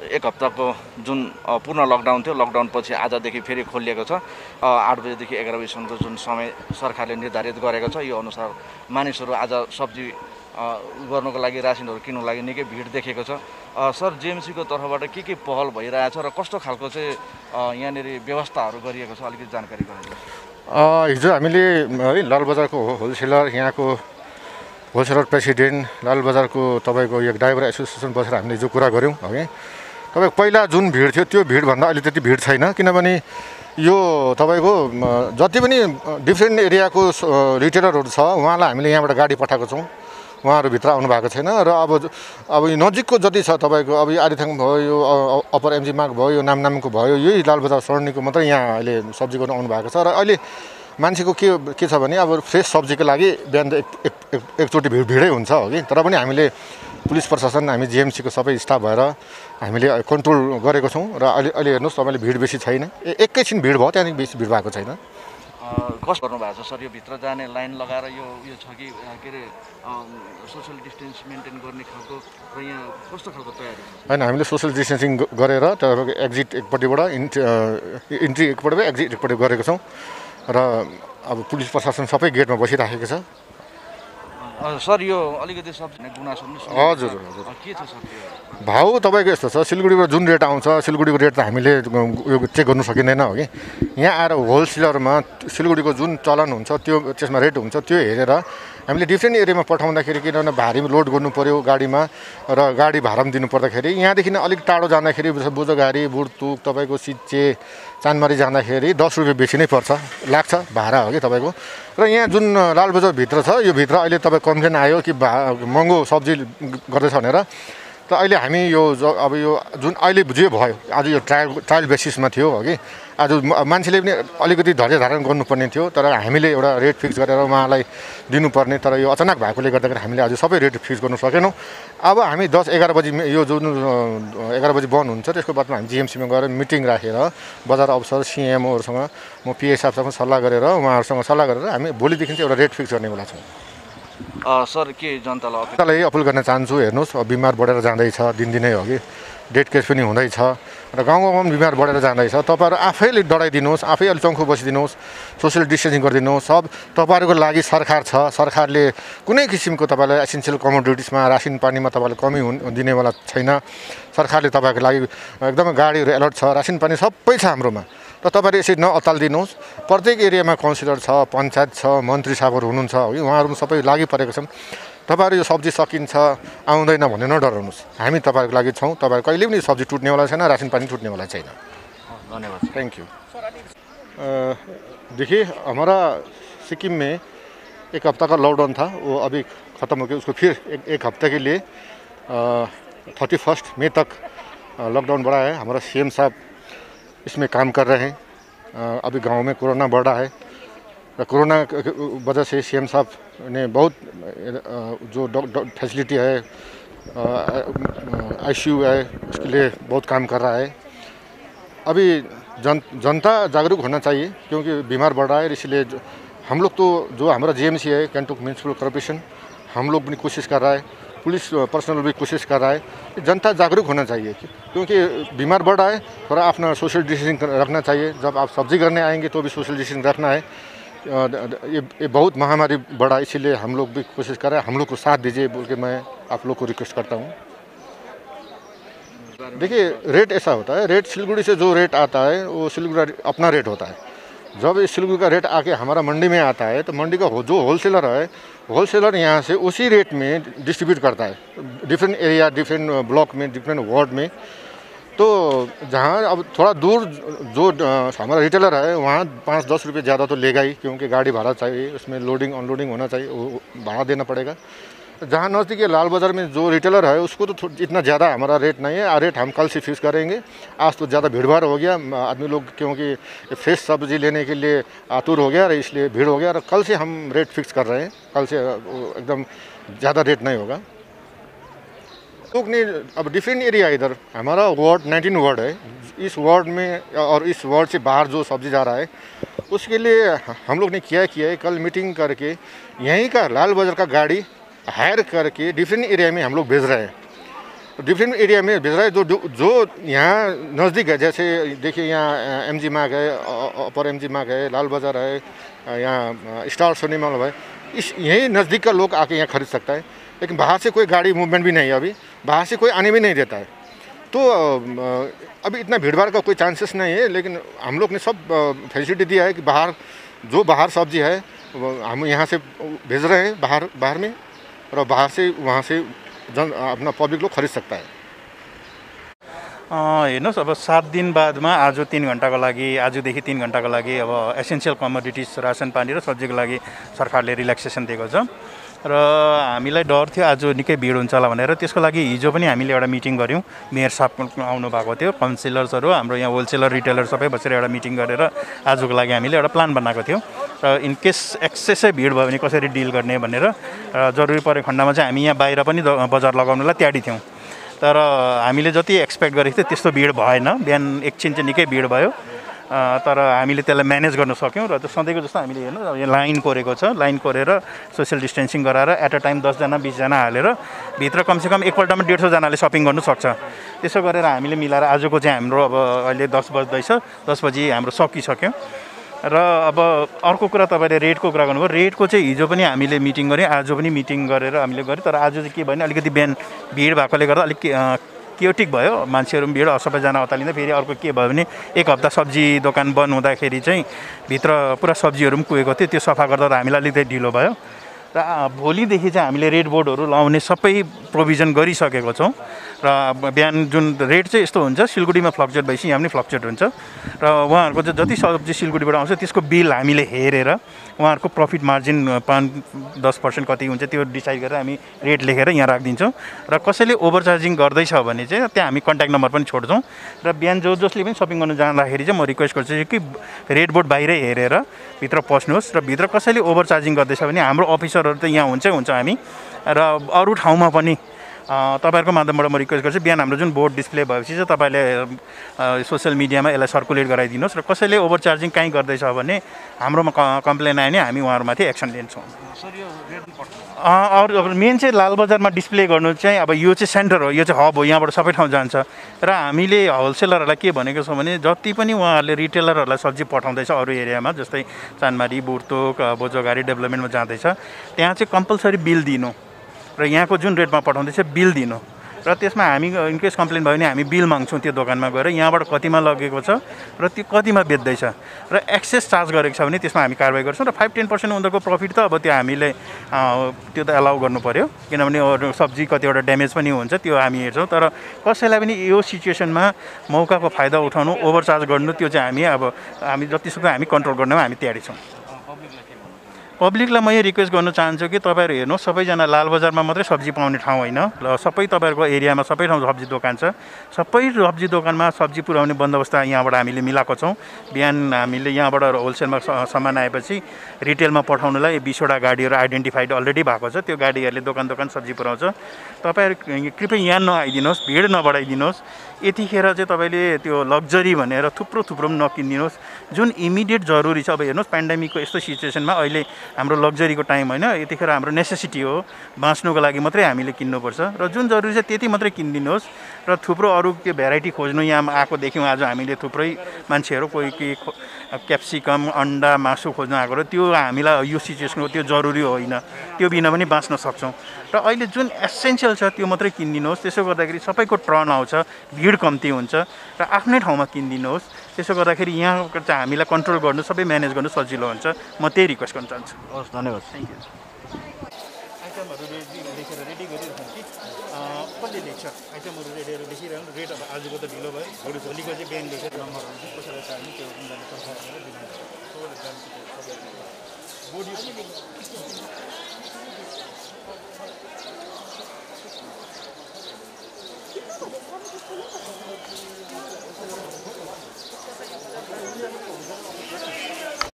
एक हप्ताको जुन पूर्ण लकडाउन थियो, लकडाउन पछि आजदेखि फेरि खोलिएको छ। 8 बजेदेखि 11 बजीसम्मको जुन समय सरकारले निर्धारित गरेको छ, यो अनुसार मानिसहरू आज सब्जी गर्नको लागि, रासिनहरू किन्नको लागि निकै भिड देखेको छ। सर, जेएमसीको तर्फबाट के पहल भइरहेछ र कस्तो खालको चाहिँ यहाँनिर व्यवस्थाहरू गरिएको छ, अलिकति जानकारी गराइदिनुहोस्। हिजो हामीले है लालबजारको होलसेलर, यहाँको होलसेलर प्रेसिडेन्ट, लालबजारको तपाईँको यो ड्राइभर एसोसिएसन बसेर हामीले हिजो कुरा गऱ्यौँ है। तपाईँको पहिला जुन भिड थियो त्यो भिडभन्दा अहिले त्यति भिड छैन, किनभने यो तपाईँको जति पनि डिफ्रेन्ट एरियाको रिटेलरहरू छ उहाँलाई हामीले यहाँबाट गाडी पठाएको छौँ। उहाँहरू भित्र आउनु भएको छैन र अब यो नजिकको जति छ तपाईँको अब यो आरिथाङ भयो, यो अप्पर एमजी मार्ग भयो, यो नामनामको भयो, यही लालबजार सरणीको मात्रै यहाँ अहिले सब्जी गर्नु आउनु भएको छ। र अहिले मान्छेको के छ भने अब फ्रेस सब्जीको लागि बिहान एकचोटि भिडै हुन्छ हो कि, तर पनि हामीले पुलिस प्रशासन, हामी जिएमसीको सबै स्टाफ भएर हामीले कन्ट्रोल गरेको छौँ। र अहिले हेर्नुहोस् तपाईँले भिड बेसी छैन, एकैछिन भिड भयो, त्यहाँदेखि बेसी भिड भएको छैन। कस्तो गर्नु भएको छ सर, यो भित्र जाने लाइन लगाएर यो छ कि के अरे सोसियल डिस्टेन्स मेन्टेन गर्ने खालको, र यहाँ कस्तो खालको तयारी छ? होइन, हामीले सोसियल डिस्टेन्सिङ गरेर तपाईँको एक्जिट एकपट्टिबाट इन्ट्री एकपट्टिबाट एक्जिट एकपट्टि गरेको छौँ र अब पुलिस प्रशासन सबै गेटमा बसिराखेको छ। सर, यो अलिकति सब्जी गुनासो पनि हजुर के छ सर? भाउ तपाईँको यस्तो छ, सिलगढीबाट जुन रेट आउँछ सिलगढीको रेट त हामीले यो चेक गर्नु सकिँदैन हो कि। यहाँ आएर होलसेलरमा सिलगढीको जुन चलन हुन्छ त्यो त्यसमा रेट हुन्छ, त्यो हेरेर हामीले डिफ्रेन्ट एरियामा पठाउँदाखेरि किनभने भारी लोड गर्नु पऱ्यो गाडीमा र गाडी भाडा पनि दिनु पर्दाखेरि यहाँदेखि अलिक टाढो जाँदाखेरि बोझगाडी, बुढतुक, तपाईँको सिच्चे, चानमारी जाँदाखेरि 10 रुपियाँ बेसी नै लाग्छ भाडा हो कि तपाईँको। र यहाँ जुन लालबजारभित्र छ यो भित्र अहिले तपाईँ कम्प्लेन आयो कि महँगो सब्जी गर्दैछ भनेर, त अहिले हामी यो अब यो जुन अहिले जे भयो आज यो ट्रायल बेसिसमा थियो हो कि, आज मान्छेले पनि अलिकति धैर्य धारण गर्नुपर्ने थियो, तर हामीले एउटा रेट फिक्स गरेर उहाँलाई दिनुपर्ने, तर यो अचानक भएकोले गर्दाखेरि हामीले आज सबै रेट फिक्स गर्नु सकेनौँ। अब हामी 10-11 बजी यो जुन 11 बजी बन्द हुन्छ त्यसको बादमा हामी जिएमसीमा गएर मिटिङ राखेर बजार अफसर, सिएमओहरूसँग, म पिए साहबसँग सल्लाह गरेर उहाँहरूसँग सल्लाह गरेर हामी भोलिदेखि चाहिँ एउटा रेट फिक्स गर्नेवाला छौँ। सर, के जनतालाई अपिल गर्न चाहन्छु, हेर्नुहोस् बिमार बढेर जाँदैछ दिनदिनै हो कि, डेथ केस पनि हुँदैछ र गाउँमा पनि बिमार बढेर जाँदैछ। तपाईँहरू आफैले डराइदिनुहोस्, आफै अलिक चङ्खो बसिदिनुहोस्, सोसियल डिस्टेन्सिङ गरिदिनुहोस्। सब तपाईँहरूको लागि सरकार छ, सरकारले कुनै किसिमको तपाईँलाई एसेन्सियल कमोडिटिजमा, रासिन पानीमा तपाईँलाई कमी दिनेवाला छैन। सरकारले तपाईँको लागि एकदमै गाडीहरू अलर्ट छ, रासिन पानी सबै छ हाम्रोमा। र तपाईँले यसरी नअतालिदिनुहोस्। प्रत्येक एरियामा काउन्सिलर छ, पञ्चायत छ, मन्त्री साहबहरू हुनुहुन्छ हो कि, उहाँहरू सबै लागि परेको छन्। तपाईँहरू यो सब्जी सकिन्छ आउँदैन भने नडराउनुहोस्, हामी तपाईँहरूको लागि छौँ। तपाईँहरू कहिले पनि सब्जी टुट्नेवाला छैन, रासिन पानी टूटने वाला छैन। धन्यवाद, थैंक यू। देखिए, हमारा सिक्किम में एक हफ्ता का लॉकडाउन था, वो अभी ख़त्म हो गया। उसको फिर एक हफ्ते के लिए 31 मई तक लॉकडाउन बढ़ा है। हमारा सीएम साहब इसमें काम कर रहे हैं। अभी गांव में कोरोना बढ़ रहा है, कोरोना की वजह से सीएम साहब ने बहुत जो फैसिलिटी है, आईसीयू है, उसके लिए बहुत काम कर रहा है। अभी जनता जागरूक होना चाहिए क्योंकि बीमार बढ़ रहा है, इसलिए हम लोग तो जो हमारा जीएमसी है, गंगटोक म्यूनसिपल कॉर्पोरेशन, हम लोग भी कोशिश कर रहा है, पुलिस पर्सनल भी कोशिश कर रहा है। जनता जागरूक होना चाहिए क्योंकि बीमार बढ़ रहा है, थोड़ा अपना सोशल डिस्टेंसिंग रखना चाहिए। जब आप सब्जी करने आएंगे तो भी सोशल डिस्टेंसिंग रखना है। ये बहुत महामारी बढ़ा, इसीलिए हम लोग भी कोशिश कर रहे हैं। हम लोग को साथ दीजिए बोल के मैं आप लोग को रिक्वेस्ट करता हूँ। देखिए, रेट ऐसा होता है, रेट सिलगुड़ी से जो रेट आता है वो सिलगुड़ी अपना रेट होता है। जब इस सिलगुड़ी का रेट आके हमारा मंडी में आता है तो मंडी का जो होलसेलर है, होलसेलर यहाँ से उसी रेट में डिस्ट्रीब्यूट करता है डिफरेंट एरिया, डिफरेंट ब्लॉक में, डिफरेंट वार्ड में। तो जहाँ अब थोड़ा दूर जो हमारा रिटेलर है वहाँ 5-10 रुपये ज़्यादा तो लेगा ही, क्योंकि गाड़ी भाड़ा चाहिए, उसमें लोडिंग अनलोडिंग होना चाहिए, वो भाड़ा देना पड़ेगा। जहाँ नज़दीक लाल बाज़ार में जो रिटेलर है उसको तो इतना ज़्यादा हमारा रेट नहीं है। रेट हम कल से फिक्स करेंगे। आज तो ज़्यादा भीड़ भाड़ हो गया, आदमी लोग क्योंकि फ्रेश सब्जी लेने के लिए आतुर हो गया, इसलिए भीड़ हो गया। और कल से हम रेट फिक्स कर रहे हैं, कल से एकदम ज़्यादा रेट नहीं होगा। लोग ने अब डिफरेंट एरिया, इधर हमारा वार्ड 19 वार्ड है, इस वार्ड में और इस वार्ड से बाहर जो सब्जी जा रहा है उसके लिए हम लोग ने किया है, कल मीटिंग करके यहीं का लाल बाज़ार का गाड़ी हायर करके डिफरेंट एरिया में हम लोग भेज रहे हैं। डिफरेंट एरिया में भेज रहा है। जो यहाँ नज़दीक है, जैसे देखिए यहाँ एमजी मार्ग है, अपर एमजी मार्ग है, लाल बाज़ार है, यहाँ स्टार सिनेमा हॉल है, यही नज़दीक का लोग आके यहाँ खरीद सकता है। लेकिन बाहर से कोई गाड़ी मूवमेंट भी नहीं है, अभी बाहर से कोई आने भी नहीं देता है। तो अभी इतना भीड़ भाड़ का कोई चांसेस नहीं है। लेकिन हम लोग ने सब फैसिलिटी दिया है कि बाहर सब्जी है हम यहाँ से भेज रहे हैं बाहर में, और बाहर से वहाँ से अपना पब्लिक लोग खरीद सकता है। हेर्नुहोस्, अब 7 दिन बादमा आज 3 घन्टाको लागि, आजदेखि 3 घन्टाको लागि अब एसेन्सियल कमोडिटिज रासन पानी र सब्जीको लागि सरकारले रिल्याक्सेसन दिएको छ र हामीलाई डर थियो आज निकै भिड हुन्छ होला भनेर। त्यसको लागि हिजो पनि हामीले एउटा मिटिङ गऱ्यौँ, मेयर साहब आउनु भएको थियो, काउन्सिलर्सहरू, हाम्रो यहाँ होलसेलर रिटेलर सबै बसेर एउटा मिटिङ गरेर आजको लागि हामीले एउटा प्लान बनाएको थियौँ र इनकेस एक्सेसै भिड भयो भने कसरी डिल गर्ने भनेर। जरुरी परेको खण्डमा चाहिँ हामी यहाँ बाहिर पनि बजार लगाउनलाई तयारी थियौँ। तर हामीले जति एक्सपेक्ट गरेको थियो त्यस्तो भिड भएन। बिहान एकछिन चाहिँ निकै भिड भयो, तर हामीले त्यसलाई म्यानेज गर्न सक्यौँ। र त्यो सधैँको जस्तो हामीले हेर्नु यहाँ लाइन कोरेको छ, लाइन कोरेर सोसियल डिस्टेन्सिङ गराएर एट अ टाइम 10 जना 20 जना हालेर भित्र कमसेकम एकपल्टमा 150 जनाले सपिङ गर्नु सक्छ। त्यसो गरेर हामीले मिलाएर आजको चाहिँ हाम्रो अब अहिले 10 बज्दैछ, 10 बजी हाम्रो सकिसक्यो। र अब अर्को कुरा तपाईँले रेटको कुरा गर्नुभयो। रेटको चाहिँ हिजो पनि हामीले मिटिङ गऱ्यौँ, आज पनि मिटिङ गरेर हामीले गऱ्यौँ। तर आज चाहिँ के भयो भने अलिकति बिहान भिड भएकोले गर्दा अलिक क्योटिक भयो, मान्छेहरू पनि भिड, सबैजना अतालिँदा। फेरि अर्को के भयो भने 1 हप्ता सब्जी दोकान बन्द हुँदाखेरि चाहिँ भित्र पुरा सब्जीहरू पनि कुहेको थियो, त्यो सफा गर्दा हामीलाई अलिकति ढिलो भयो। र भोलिदेखि चाहिँ हामीले रेड बोर्डहरू लाउने सबै प्रोभिजन गरिसकेको छौँ। र बिहान जुन रेट चाहिँ यस्तो हुन्छ, सिलगढीमा फ्लक्चुएट भएपछि यहाँ पनि फ्लक्चुएट हुन्छ र उहाँहरूको चाहिँ जति सब्जी सिलगढीबाट आउँछ त्यसको बिल हामीले हेरेर उहाँहरूको प्रफिट मार्जिन 5-10% कति हुन्छ त्यो डिसाइड गरेर हामी रेट लेखेर यहाँ राखिदिन्छौँ। र कसैले ओभरचार्जिङ गर्दैछ भने चाहिँ त्यहाँ हामी कन्ट्याक्ट नम्बर पनि छोड्छौँ। र बिहान जसले पनि सपिङ गर्नु जाँदाखेरि चाहिँ म रिक्वेस्ट गर्छु कि रेड बोर्ड बाहिरै हेरेर भित्र पस्नुहोस्। र भित्र कसैले ओभरचार्जिङ गर्दैछ भने हाम्रो अफिसरहरू त यहाँ हुन्छ हामी, र अरू ठाउँमा पनि तपाईँहरूको माध्यमबाट म रिक्वेस्ट गर्छु बिहान हाम्रो जुन बोर्ड डिस्प्ले भएपछि चाहिँ तपाईँले सोसियल मिडियामा यसलाई सर्कुलेट गराइदिनुहोस्। र कसैले ओभरचार्जिङ कहीँ गर्दैछ भने हाम्रोमा कम्प्लेन आयो भने हामी उहाँहरूमाथि एक्सन लिन्छौँ। अरू मेन चाहिँ लालबजारमा डिस्प्ले गर्नु चाहिँ अब यो चाहिँ सेन्टर हो, यो चाहिँ हब हो, यहाँबाट सबै ठाउँ जान्छ। र हामीले होलसेलरहरूलाई के भनेको छौँ भने जति पनि उहाँहरूले रिटेलरहरूलाई सब्जी पठाउँदैछ अरू एरियामा, जस्तै चानमारी, बुर्तोक, बोझोघारी डेभलपमेन्टमा जाँदैछ, त्यहाँ चाहिँ कम्पलसरी बिल दिनु र यहाँको जुन रेटमा पठाउँदैछ बिल दिनु। र त्यसमा हामी इनकेस कम्प्लेन भयो भने हामी बिल माग्छौँ त्यो दोकानमा गएर, यहाँबाट कतिमा लगेको छ र त्यो कतिमा बेच्दैछ र एक्सेस चार्ज गरेको छ भने त्यसमा हामी कारवाही गर्छौँ। र 5-10% उनीहरूको प्रफिट त अब त्यो हामीले त्यो त एलाउ गर्नु पऱ्यो, किनभने सब्जी कतिवटा ड्यामेज पनि हुन्छ, त्यो हामी हेर्छौँ। तर कसैलाई पनि यो सिचुएसनमा मौकाको फाइदा उठाउनु, ओभरचार्ज गर्नु, त्यो चाहिँ हामी जतिसक्दो हामी कन्ट्रोल गर्नमा हामी तयारी छौँ। पब्लिकलाई म यो रिक्वेस्ट गर्न चाहन्छु कि तपाईँहरू हेर्नुहोस्, सबैजना लालबजारमा मात्रै सब्जी पाउने ठाउँ होइन, र सबै तपाईँहरूको एरियामा सबै ठाउँ सब्जी दोकान छ। सबै सब्जी दोकानमा सब्जी पुर्याउने बन्दोबस्त यहाँबाट हामीले मिलाएको छौँ। बिहान हामीले यहाँबाट होलसेलमा सामान आएपछि रिटेलमा पठाउनुलाई 20वटा गाडीहरू आइडेन्टिफाइड अलरेडी भएको छ। त्यो गाडीहरूले दोकान सब्जी पुर्याउँछ। तपाईँहरू कृपया यहाँ नआइदिनुहोस्, भिड नबढाइदिनुहोस्। यतिखेर चाहिँ तपाईँले त्यो लग्जरी भनेर थुप्रो पनि नकिनिदिनुहोस्। जुन इमिडिएट जरुरी छ, अब हेर्नुहोस् पेन्डेमिकको यस्तो सिचुएसनमा अहिले हाम्रो लग्जरीको टाइम होइन, यतिखेर हाम्रो नेसेसिटी हो, बाँच्नुको लागि मात्रै हामीले किन्नुपर्छ। र जुन जरुरी छ त्यति मात्रै किनिदिनुहोस्। र थुप्रो अरू के भेराइटी खोज्नु यहाँ आएको देख्यौँ आज हामीले, थुप्रै मान्छेहरू कोही क्याप्सिकम, अन्डा, मासु खोज्न आएको र त्यो हामीलाई यो सिचुएसनको त्यो जरुरी होइन, त्यो बिना पनि बाँच्न सक्छौँ। र अहिले जुन एसेन्सियल छ त्यो मात्रै किनिदिनुहोस्। त्यसो गर्दाखेरि सबैको टर्न आउँछ, भिड कम्ती हुन्छ र आफ्नै ठाउँमा किनिदिनुहोस्। त्यसो गर्दाखेरि यहाँ चाहिँ हामीलाई कन्ट्रोल गर्नु, सबै म्यानेज गर्नु सजिलो हुन्छ। म त्यही रिक्वेस्ट गर्न चाहन्छु। हस्, धन्यवाद। Thank you. आइटमहरू लेखेर रेडी गरिरहेछौँ कि कसले लेख्छ? आइटमहरू लेखिरहनु, रेट अब आजको त ढिलो भयो, भोलिको चाहिँ बिहान लेखेर नम्बरहरू चाहिँ कसैलाई चाहिने त्यो बोर्ड